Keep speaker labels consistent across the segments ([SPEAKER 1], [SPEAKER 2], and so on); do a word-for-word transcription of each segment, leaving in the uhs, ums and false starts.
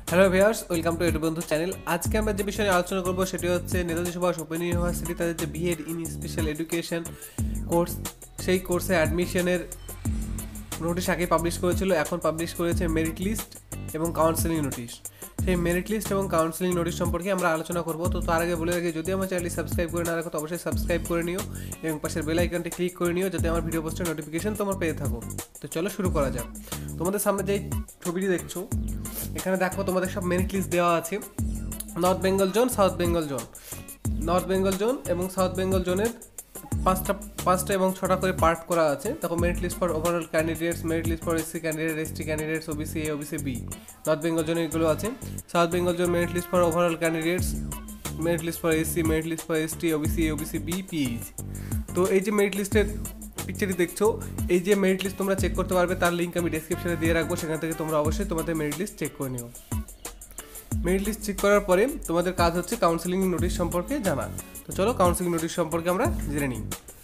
[SPEAKER 1] Hello viewers, welcome to Edu Bandhu channel. আজকে আমরা যে বিষয় নিয়ে আলোচনা করবো সেটি হচ্ছে নেতাজি সুভাষ ওপেন ইউনিভার্সিটি তাদের যে BEd in special education course, সেই কোর্সে অ্যাডমিশনের নোটিশ আগে পাবলিশ করেছিল, এখন পাবলিশ করেছে মেরিট লিস্ট এবং কাউন্সেলিং নোটিশ। সেই মেরিট লিস্ট এবং কাউন্সেলিং নোটিশ সম্পর্কে আমরা আলোচনা করবো। তো তার আগে বলে রাখি, যদি আমার চ্যানেলটি সাবস্ক্রাইব করে না রাখো তো অবশ্যই সাবস্ক্রাইব করে নিও এবং পাশের বেল আইকনটি ক্লিক করে নিও যাতে আমার ভিডিও পোস্টের নোটিফিকেশন তোমরা পেয়ে থাকো। তো চলো শুরু করা যাক। তোমাদের সামনে যেই ছবিটি দেখছো, এখানে দেখো তোমাদের সব মেরিট লিস্ট দেওয়া আছে। North Bengal zone, south Bengal zone, north Bengal zone এবং সাউথ বেঙ্গল জোনের পাঁচটা পাঁচটা এবং ছটা করে পার্ট করা আছে। দেখো merit list for overall candidates, merit list for SC candidate, ST candidates, OBC A, OBC B. North Bengal জোনে এগুলো আছে। South Bengal zone merit list for overall candidates, merit list for SC, merit list for ST, OBC A, OBC B, PH. তো এই যে merit লিস্টের পিকচারটি দেখছো, এই যে মেরিট লিস্ট তোমরা চেক করতে পারবে, তার লিঙ্ক আমি ডেসক্রিপশনে দিয়ে রাখবো, সেখান থেকে তোমরা অবশ্যই তোমাদের মেরিট লিস্ট চেক করে নিও। মেরিট লিস্ট চেক করার পরে তোমাদের কাজ হচ্ছে কাউন্সেলিং নোটিশ সম্পর্কে জানা। তো চলো কাউন্সেলিং নোটিশ সম্পর্কে আমরা জেনে নিই।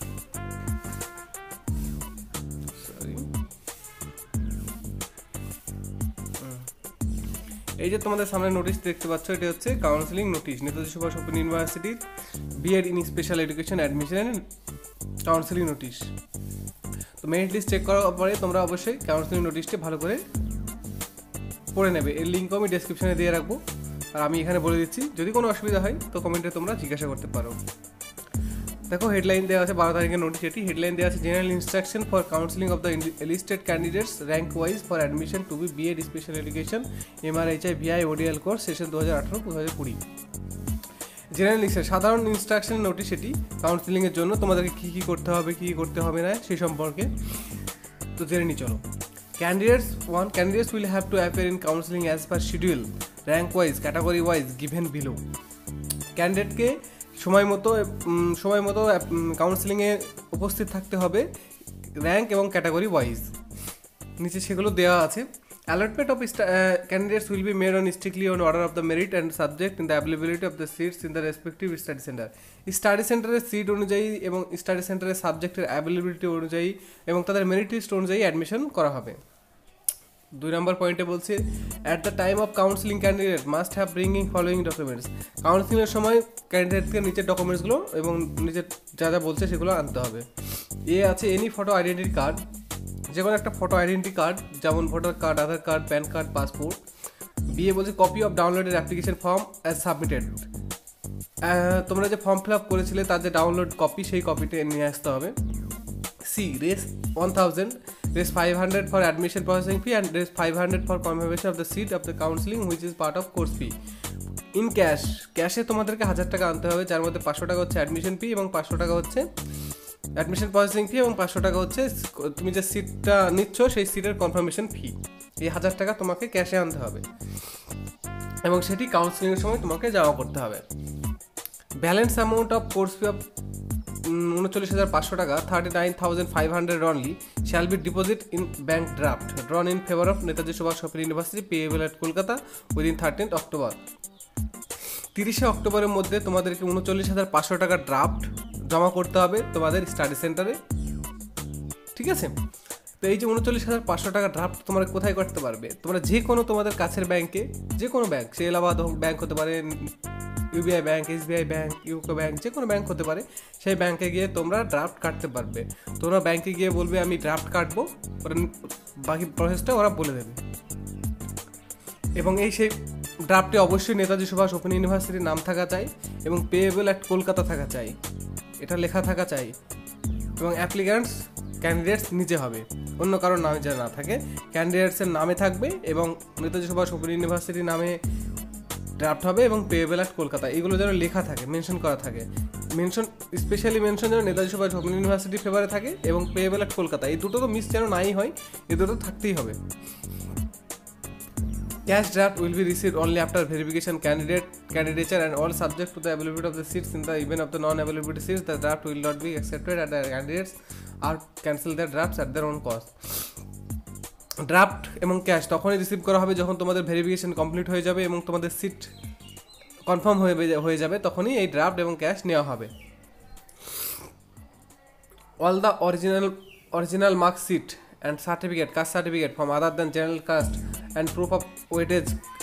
[SPEAKER 1] এই যে তোমাদের সামনে নোটিশ দেখতে পাচ্ছ, এটা হচ্ছে counselling notice, Netaji Subhas open ইউনিভার্সিটির BEd in special education admission counselling notice. তো মেরিট লিস্ট চেক করার পরে তোমরা অবশ্যই কাউন্সেলিং নোটিশটি ভালো করে পড়ে নেবে। এর লিঙ্কও আমি ডেসক্রিপশনে দিয়ে রাখবো, আর আমি এখানে বলে দিচ্ছি। যদি কোনো অসুবিধা হয় তো কমেন্টে তোমরা জিজ্ঞাসা করতে পারো। দেখো হেডলাইন দেওয়া আছে বারো তারিখের নোটিশ। এটি হেডলাইন দেওয়া আছে general instruction for counselling of the listed candidates rank wise for admission to B BEd special education MRHI VI ODL course session দু হাজার আঠারো দু হাজার কুড়ি। জেনারেল ইনস্ট্রাকশন, সাধারণ ইনস্ট্রাকশন নোটিশ। এটি কাউন্সেলিংয়ের জন্য তোমাদেরকে কী কী করতে হবে, কী কী করতে হবে না সেই সম্পর্কে তো জেনে নিই চলো। Candidates one candidates will have to appear in counseling as per schedule, rank wise, category wise given below. ক্যান্ডিডেটকে সময় মতো সময় মতো কাউন্সেলিংয়ে উপস্থিত থাকতে হবে, র্যাঙ্ক এবং ক্যাটাগরি ওয়াইজ। নিচে সেগুলো দেওয়া আছে। Allotment of uh, candidates will be made on strictly on order of the merit and subject in the availability of the seats in the respective study center. Study সেন্টারের সিট অনুযায়ী এবং study সেন্টারের সাবজেক্টের অ্যাভেলেবিলিটি অনুযায়ী এবং তাদের মেরিট লিস্ট অনুযায়ী অ্যাডমিশন করা হবে। দুই নম্বর পয়েন্টে বলছে, at the time of counselling candidate must have bringing following documents. কাউন্সেলিংয়ের সময় ক্যান্ডিডেটকে নিচের ডকুমেন্টসগুলো এবং নিচের যা যা বলছে সেগুলো আনতে হবে। এ আছে এনি ফটো আইডেন্টি কার্ড, যে কোনো একটা ফটো আইডেন্টি কার্ড, যেমন voter card, Aadhaar card, PAN card, passport. বিএ বলছে copy of downloaded application form as submitted. তোমরা যে ফর্ম ফিল আপ করেছিলে তার যে ডাউনলোড কপি, সেই কপিটা নিয়ে আসতে হবে। C Rs one thousand, Rs five hundred for admission processing fee and Rs five hundred for confirmation of the seat of the counselling which is part of course fee. In cash, ক্যাশে তোমাদেরকে হাজার টাকা আনতে হবে, যার মধ্যে পাঁচশো টাকা হচ্ছে অ্যাডমিশন ফি এবং পাঁচশো টাকা হচ্ছে অ্যাডমিশন প্রসেসিং ফি এবং পাঁচশো টাকা হচ্ছে তুমি যে সিটটা নিচ্ছ সেই সিটের কনফার্মেশন ফি। এই হাজার টাকা তোমাকে ক্যাশে আনতে হবে এবং সেটি কাউন্সেলিংয়ের সময় তোমাকে জমা করতে হবে। Balance amount of course fee of উনচল্লিশ হাজার পাঁচশো টাকা, thirty nine thousand five hundred only, shall be deposit in bank draft drawn in favour of Netaji Subhas open university payable at Kolkata within thirteenth October. তিরিশে অক্টোবরের মধ্যে তোমাদেরকে উনচল্লিশ হাজার পাঁচশো টাকা ড্রাফট জমা করতে হবে তোমাদের স্টাডি সেন্টারে, ঠিক আছে? তো এই যে উনচল্লিশ হাজার পাঁচশো টাকা ড্রাফট তোমরা কোথায় করতে পারবে? তোমরা যে কোনো তোমাদের কাছের ব্যাংকে, যে কোনো ব্যাংক, সে এলাহাবাদ ব্যাংক হতে পারে, UBI bank, SBI bank, UCO bank, যে কোনো ব্যাংক হতে পারে, সেই ব্যাংকে গিয়ে তোমরা ড্রাফট কাটতে পারবে। তোমরা ব্যাংকে গিয়ে বলবে আমি ড্রাফট কাটবো, ওরা বাকি প্রসেসটা ওরা বলে দেবে। এবং এই সেই ড্রাফটে অবশ্যই নেতাজি সুভাষ ওপেন ইউনিভার্সিটির নাম থাকা চাই এবং পেয়েবল অ্যাট কলকাতা থাকা চাই, এটা লেখা থাকা চাই। এবং অ্যাপ্লিক্যান্টস ক্যান্ডিডেটস নিচে হবে, অন্য কারোর নামে যেন না থাকে, ক্যান্ডিডেটসের নামে থাকবে এবং নেতাজি সুভাষ ওপেন ইউনিভার্সিটির নামে ড্রাফট হবে এবং পেয়েবল অ্যাট কলকাতা, এগুলো যেন লেখা থাকে, মেনশন করা থাকে। মেনশন স্পেশালি মেনশন যেন নেতাজি সুভাষ ওপেন ইউনিভার্সিটি ফেভারে থাকে এবং পেয়েবল অ্যাট কলকাতা, এই দুটো তো মিস যেন নাই হয়, এই দুটো থাকতেই হবে। Cash draft will be received only after verification candidate candidature and all subject to the availability of the seats. In the event of the non-availability seats, the draft will not be accepted and the candidates are cancel their drafts at their own cost. Draft এবং cash তখনই receive করা হবে যখন তোমাদের verification complete হয়ে যাবে এবং তোমাদের সিট কনফার্ম হয়ে হয়ে যাবে, তখনই এই ড্রাফট এবং ক্যাশ নেওয়া হবে। All the original original marksheet and certificate, caste certificate from other than general caste and proof of weightage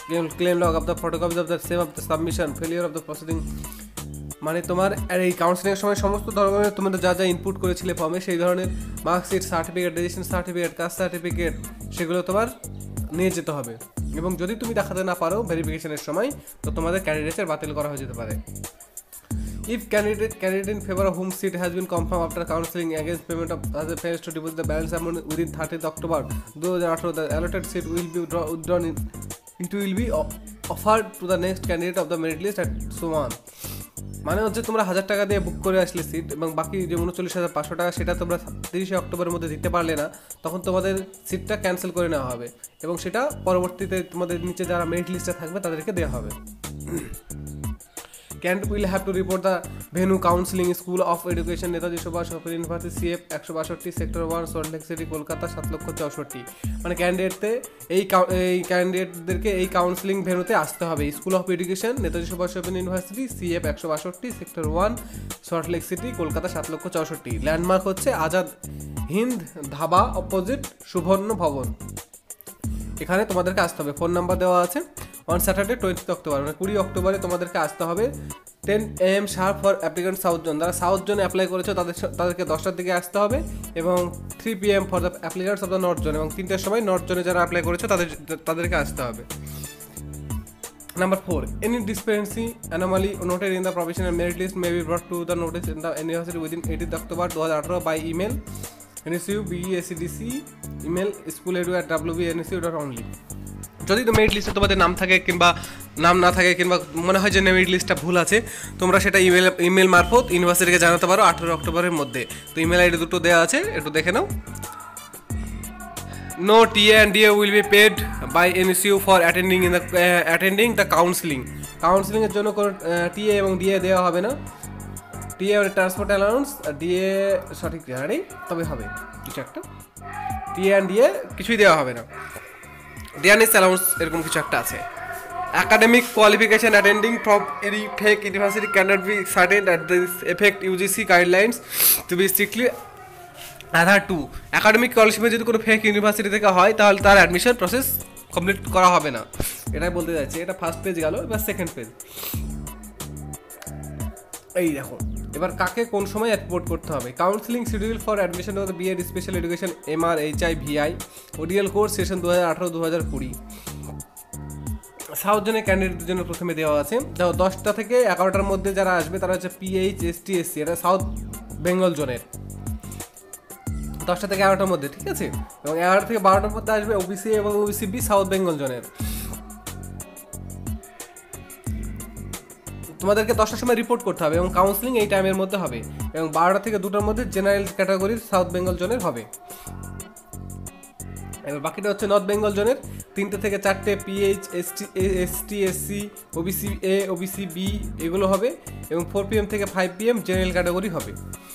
[SPEAKER 1] claim log of the photocopies of the same of the submission failure of the proceeding. মানে তোমার এই কাউন্সিলিংয়ের সময় সমস্ত ধরনের তোমাদের যা যা input করেছিলে ফর্মে সেই ধরনের marksheet, certificate, registration certificate, caste certificate সেগুলো তোমার নিয়ে যেতে হবে। এবং যদি তুমি দেখাতে না পারো ভেরিফিকেশনের সময়, তো তোমাদের ক্যান্ডিডেটসের বাতিল করা হয়ে যেতে পারে। If candidate candidate in favor of whom seat has been confirmed after counseling against payment of other fails to deposit the balance amount within thirtieth October twenty eighteen, the allotted seat will be withdrawn in, it will be offered to the next candidate of the merit list at so on. মানে হচ্ছে তোমরা হাজার টাকা দিয়ে বুক করে আসলে seat, এবং বাকি যে উনচল্লিশ হাজার পাঁচশো টাকা সেটা তোমরা তিরিশে অক্টোবরের মধ্যে দিতে পারলে না, তখন তোমাদের সিটটা ক্যান্সেল করে নেওয়া হবে এবং সেটা পরবর্তীতে তোমাদের নিচে যারা মেরিট লিস্টে থাকবে তাদেরকে দেওয়া হবে। Candidate will have to report the venue counseling School of Education Netaji Subhas open university CF একশো বাষট্টি sector one Salt Lake city Kolkata সাত লক্ষ চৌষট্টি। মানে ক্যান্ডিডেটতে এই এই ক্যান্ডিডেটদেরকে এই কাউন্সিলিং ভেন্যুতে আসতে হবে। School of education Netaji Subhas open university CF একশো বাষট্টি sector one Salt Lake city Kolkata সাত লক্ষ চৌষট্টি। ল্যান্ডমার্ক হচ্ছে আজাদ হিন্দ ধাবা অপোজিট সুবর্ণ ভবন। এখানে তোমাদেরকে আসতে হবে। ফোন নাম্বার দেওয়া আছে। অন স্যাটারডে টোয়েন্টি অক্টোবর মানে কুড়ি অক্টোবরে তোমাদেরকে আসতে হবে। Ten A M sharp for applicant south zone, যারা সাউথ জোনে অ্যাপ্লাই করেছো তাদের তাদেরকে দশটার দিকে আসতে হবে, এবং three P M for the applicants of the north zone, এবং তিনটের সময় নর্থ জোনে যারা অ্যাপ্লাই করেছো তাদের তাদেরকে আসতে হবে। Number four, any discrepancy, anomaly noted in the provisional merit list may be brought to the notice in the university within eighteenth October twenty eighteen by email N S U B E S C D C email schooledu at w b n s u dot only। যদি তো merit লিস্টে তোমাদের নাম থাকে কিংবা নাম না থাকে কিংবা মনে হয় যে মেরিট লিস্টটা ভুল আছে, তোমরা সেটা ইমেল ইমেল মারফত ইউনিভার্সিটিকে জানাতে পারো আঠেরো অক্টোবরের মধ্যে। তো ইমেল আইডি দুটো দেওয়া আছে, একটু দেখে নাও। No T A and D A will be paid by N S U for attending in the uh, attending the counseling. Counselling এর জন্য কোনো টি এ এবং ডি এ দেওয়া হবে না। টি এ ট্রান্সপোর্ট অ্যালাউন্স, আর ডি এ সঠিক জানি তবে হবে কিছু একটা। টি এ অ্যান্ড ডি এ কিছুই দেওয়া হবে না। ডিএনএস অ্যালাউন্স এরকম কিছু একটা আছে। Academic qualification attending from any fake university cannot be certain at this effect U G C guidelines to be strictly adhered to. Academic স্কলারশিপে যদি কোনো ফেক ইউনিভার্সিটি থেকে হয় তাহলে তার অ্যাডমিশন প্রসেস কমপ্লিট করা হবে না, এটাই বলতে যাচ্ছি। এটা ফার্স্ট পেজ গেল, এবার সেকেন্ড পেজ। এই দেখো এবার কাকে কোন সময় রিপোর্ট করতে হবে। Counselling schedule for admission of the B Ed special education M R H I V I ODL course session দু হাজার আঠারো দু হাজার কুড়ি। সাউথ জোনের ক্যান্ডিডেটদের জন্য প্রথমে দেওয়া আছে। দেখো দশটা থেকে এগারোটার মধ্যে যারা আসবে তারা হচ্ছে পিএইচ এসটি এসসি, এটা সাউথ বেঙ্গল জোনের। দশটা থেকে এগারোটার মধ্যে, ঠিক আছে। এবং এগারোটা থেকে বারোটার মধ্যে আসবে ওবিসি এবং ওবিসি বি সাউথ বেঙ্গল জোনের। তোমাদেরকে দশটার সময় রিপোর্ট করতে হবে এবং কাউন্সিলিং এই টাইমের মধ্যে হবে, এবং বারোটা থেকে দুটোর মধ্যে জেনারেল ক্যাটাগরির সাউথ বেঙ্গল জোনের হবে। এবার বাকিটা হচ্ছে নর্থ বেঙ্গল জোনের। তিনটে থেকে চারটে PH ST ST SC OBC A OBC B এগুলো হবে, এবং ফোর পিএম থেকে ফাইভ পিএম জেনারেল ক্যাটাগরি হবে।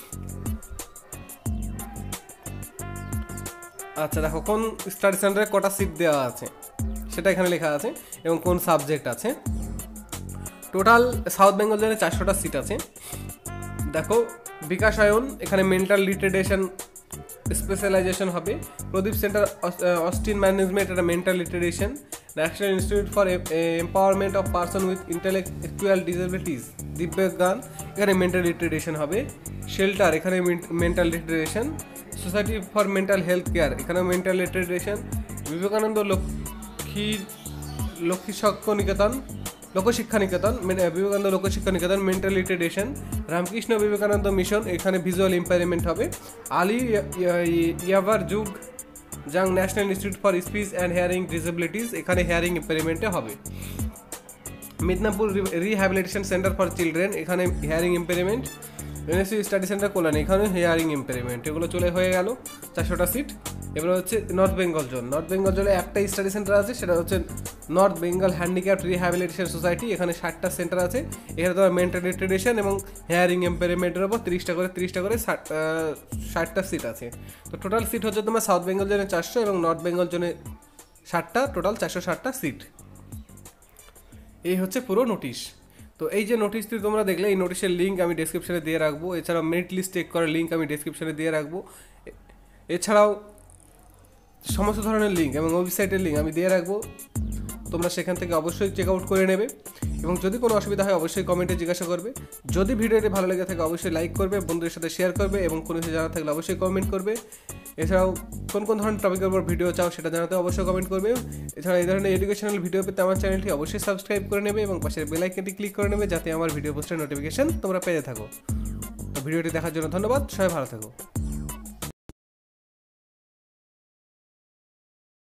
[SPEAKER 1] আচ্ছা দেখো কোন স্টাডি সেন্টারে কটা সিট দেওয়া আছে সেটা এখানে লেখা আছে, এবং কোন সাবজেক্ট আছে। টোটাল সাউথ বেঙ্গল জোনে চারশোটা সিট আছে। দেখো বিকাশায়ন এখানে মেন্টাল রিটার্ডেশন স্পেশালাইজেশন হবে। প্রদীপ সেন্টার অস্টিন ম্যানেজমেন্ট এটা mental retardation. National institute for empowerment of person with intellectual disabilities Divyangjan এখানে মেন্টাল রিটার্ডেশন হবে। শেল্টার এখানে mental retardation. Society for mental health care এখানেও mental retardation. Vivekananda Lakshmi Lakshmi Shiksha Niketan Lokshiksha Niketan Vivekananda Lokshiksha Niketan mental retardation. Ramakrishna Vivekananda mission এখানে visual impairment হবে। আলী ইয়াভার যুগ Jung national institute for speech and hearing disabilities এখানে hearing ইম্পায়ারমেন্টে হবে। Midnapore rehabilitation centre for children এখানে hearing impairment. NSU study centre Kalyan এখানে hearing impairment. এগুলো চলে হয়ে গেল চারশোটা সিট। এবার হচ্ছে north Bengal zone. North Bengal জোনে একটা স্টাডি সেন্টার আছে, সেটা হচ্ছে north Bengal handicapped rehabilitation society এখানে ষাটটা সেন্টার আছে। এখানে তোমার মেন্টাল রিটার্ডেশন এবং হেয়ারিং ইম্পায়ারমেন্টের ওপর তিরিশটা করে তিরিশটা করে ষাটটা সিট আছে। তো টোটাল সিট হচ্ছে তোমার সাউথ বেঙ্গল জোনে চারশো এবং নর্থ বেঙ্গল জোনে ষাটটা, টোটাল চারশো ষাটটা সিট। এই হচ্ছে পুরো নোটিশ। তো এই যে নোটিশটি তোমরা দেখলে এই নোটিশের লিঙ্ক আমি ডেসক্রিপশনে দিয়ে রাখবো। এছাড়াও মেরিট লিস্ট চেক করার লিঙ্ক আমি ডেসক্রিপশনে দিয়ে রাখবো। এছাড়াও সমস্ত ধরনের লিঙ্ক এবং ওয়েবসাইটের লিঙ্ক আমি দিয়ে রাখবো। তোমরা সেখান থেকে অবশ্যই চেক আউট করে নেবে এবং যদি কোনো অসুবিধা হয় অবশ্যই কমেন্টে জিজ্ঞাসা করবে। যদি ভিডিওটি ভালো লেগে থাকে অবশ্যই লাইক করবে, বন্ধুদের সাথে শেয়ার করবে এবং কোনো কিছু জানা থাকলে অবশ্যই কমেন্ট করবে। এছাড়াও কোন কোন ধরনের টপিকের উপর ভিডিও চাও সেটা জানাতে অবশ্যই কমেন্ট করবে। এছাড়া এই ধরনের এডুকেশনাল ভিডিও পেতে আমার চ্যানেলটি অবশ্যই সাবস্ক্রাইব করে নেবে এবং পাশের বেল আইকনটি ক্লিক করে নেবে যাতে আমার ভিডিও পোস্টের নোটিফিকেশন তোমরা পেয়ে থাকো। তো ভিডিওটি দেখার জন্য ধন্যবাদ, সবাই ভালো থাকো।